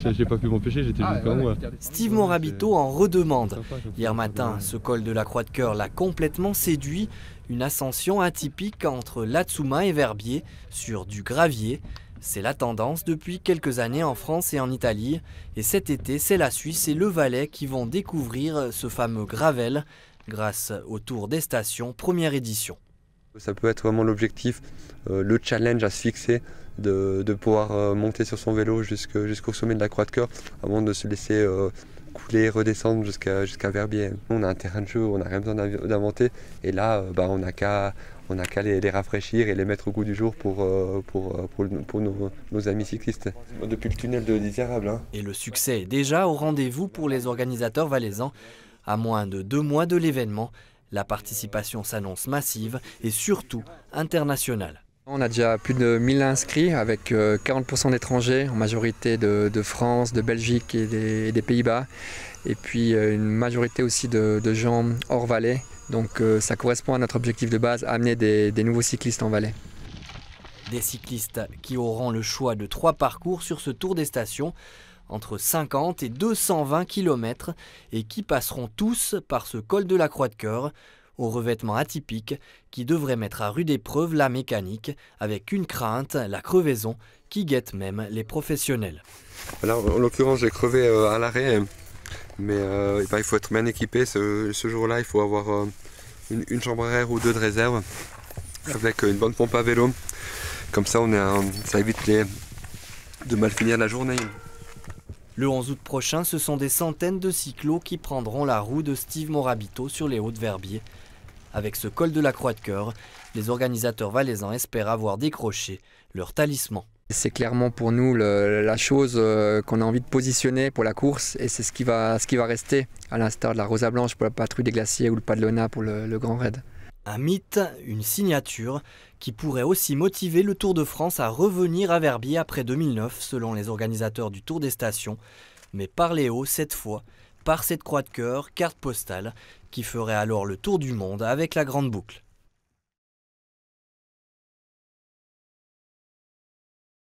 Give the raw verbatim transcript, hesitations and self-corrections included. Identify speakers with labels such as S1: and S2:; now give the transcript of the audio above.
S1: J'ai pas pu m'empêcher, j'étais juste comme moi.
S2: Steve Morabito en redemande. Hier matin, ce col de la Croix de Cœur l'a complètement séduit. Une ascension atypique entre l'Atsuma et Verbier sur du gravier. C'est la tendance depuis quelques années en France et en Italie. Et cet été, c'est la Suisse et le Valais qui vont découvrir ce fameux gravel grâce au Tour des Stations, première édition.
S3: Ça peut être vraiment l'objectif, euh, le challenge à se fixer, de, de pouvoir euh, monter sur son vélo jusqu'au jusqu'au sommet de la Croix de Cœur avant de se laisser euh, couler, redescendre jusqu'à jusqu'à Verbier. On a un terrain de jeu, on n'a rien besoin d'inventer et là euh, bah, on n'a qu'à on a qu'à les, les rafraîchir et les mettre au goût du jour pour, euh, pour, pour, pour nos, nos amis cyclistes. Depuis le tunnel de l'Isérable. Hein.
S2: Et le succès est déjà au rendez-vous pour les organisateurs valaisans. À moins de deux mois de l'événement, la participation s'annonce massive et surtout internationale.
S4: On a déjà plus de mille inscrits avec quarante pour cent d'étrangers, en majorité de, de France, de Belgique et des, et des Pays-Bas. Et puis une majorité aussi de, de gens hors Valais. Donc ça correspond à notre objectif de base, amener des, des nouveaux cyclistes en Valais.
S2: Des cyclistes qui auront le choix de trois parcours sur ce Tour des Stations, entre cinquante et deux cent vingt kilomètres, et qui passeront tous par ce col de la Croix de Cœur, au revêtement atypique qui devrait mettre à rude épreuve la mécanique, avec une crainte, la crevaison, qui guette même les professionnels.
S3: Là, en l'occurrence, j'ai crevé à l'arrêt, mais euh, il faut être bien équipé. Ce, ce jour-là, il faut avoir euh, une, une chambre à air ou deux de réserve, avec une bonne pompe à vélo. Comme ça, on est un, ça évite les, de mal finir la journée.
S2: Le onze août prochain, ce sont des centaines de cyclos qui prendront la roue de Steve Morabito sur les Hauts-de-Verbier. Avec ce col de la Croix de Cœur, les organisateurs valaisans espèrent avoir décroché leur talisman.
S4: C'est clairement pour nous le, la chose qu'on a envie de positionner pour la course et c'est ce qui va, ce qui va rester, à l'instar de la Rosa Blanche pour la patrouille des glaciers ou le Pas de Lona pour le, le Grand Raid.
S2: Un mythe, une signature qui pourrait aussi motiver le Tour de France à revenir à Verbier après deux mille neuf selon les organisateurs du Tour des Stations. Mais par les hauts cette fois, par cette croix de cœur, carte postale, qui ferait alors le tour du monde avec la grande boucle.